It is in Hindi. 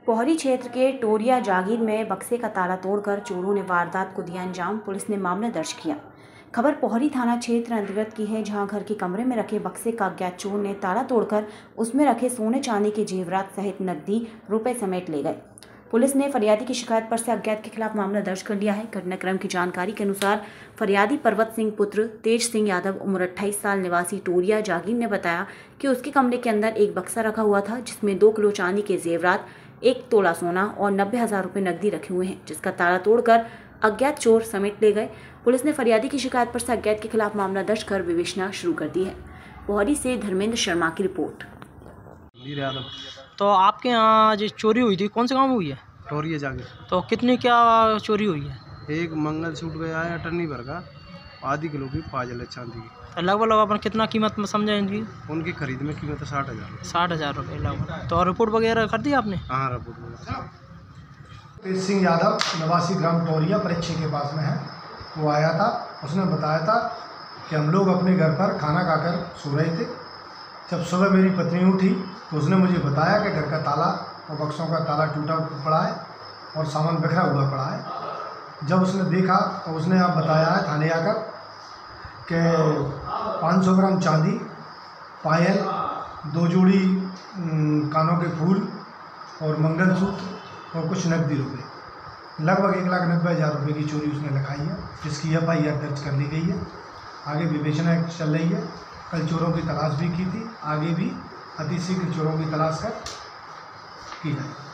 पोहरी क्षेत्र के टोरिया जागीर में बक्से का ताला तोड़कर चोरों ने वारदात को दिया अंजाम। पुलिस ने मामला दर्ज किया। खबर पोहरी थाना क्षेत्र अंतर्गत की है, जहां घर के कमरे में रखे बक्से का अज्ञात चोर ने ताला तोड़कर उसमें रखे सोने चांदी के जेवरात सहित नकदी रुपए समेट ले गए। पुलिस ने फरियादी की शिकायत पर से अज्ञात के खिलाफ मामला दर्ज कर लिया है। घटनाक्रम की जानकारी के अनुसार फरियादी पर्वत सिंह पुत्र तेज सिंह यादव उम्र 28 साल निवासी टोरिया जागीर ने बताया कि उसके कमरे के अंदर एक बक्सा रखा हुआ था, जिसमें 2 किलो चांदी के जेवरात, 1 तोला सोना और 90,000 रुपये नकदी रखे हुए हैं, जिसका ताला तोड़कर अज्ञात चोर समेट ले गए। पुलिस ने फरियादी की शिकायत पर से अज्ञात के खिलाफ मामला दर्ज कर विवेचना शुरू कर दी है। पोहरी से धर्मेंद्र शर्मा की रिपोर्ट। तो आपके यहाँ जो चोरी हुई थी कौन से गाँव में हुई है? टोरिया जागीर। तो कितनी क्या चोरी हुई है? एक मंगलसूत्र गया है अटन्नी भर का, आधी किलो की पाजल है चांदी की। तो लगभग अपन कितना कीमत में समझे इनकी? उनकी खरीद में कीमत है 60,000। 60,000 रुपये लगभग। तो रिपोर्ट वगैरह कर दी आपने? हाँ, रिपोर्ट। तेज सिंह यादव निवासी ग्राम टोरिया परीक्षे के पास में है, वो आया था। उसने बताया था कि हम लोग अपने घर पर खाना खाकर सो रहे थे। जब सुबह मेरी पत्नी उठी तो उसने मुझे बताया कि घर का ताला और बक्सों का ताला टूटा पड़ा है और सामान बिखरा हुआ पड़ा है। जब उसने देखा तो उसने आप बताया है थाने आकर कि 500 ग्राम चांदी, पायल, 2 जोड़ी कानों के फूल और मंगलसूत्र और कुछ नकदी रुपए, लगभग 1,90,000 रुपये की चोरी उसने लिखाई है, जिसकी FIR दर्ज कर ली गई है। आगे विवेचना चल रही है। कल चोरों की तलाश भी की थी, आगे भी अतिशीघ्र चोरों की तलाश कर की जाए।